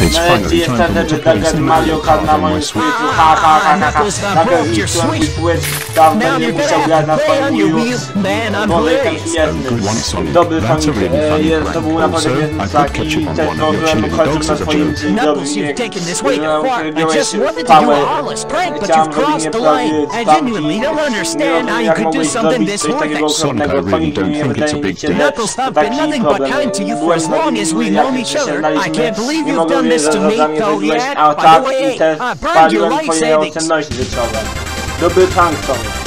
Nareszcie jest ten, żeby zagrać Mario Kart na moim Switchu. Ha ha ha ha ha. Nagle zniszczyłem mi Switch. Dawno nie musiał grać na swoim Wii U. Może jestem śmieszny. Dobry Sonic. To był naprawdę śmieszny tak i też zdążyłem ukończyć na swoim dzień. Chciałem robić nieprawdziwy jak mogłeś zrobić coś takiego okropnego. Sonic nie wydaje mi się, że taki problem. Byłem znowu nie mogę wiedzieć, że za mnie wyzwać, a tak i też spaliłem twoje oszczędności życiowe. Dobry prank, Sonic.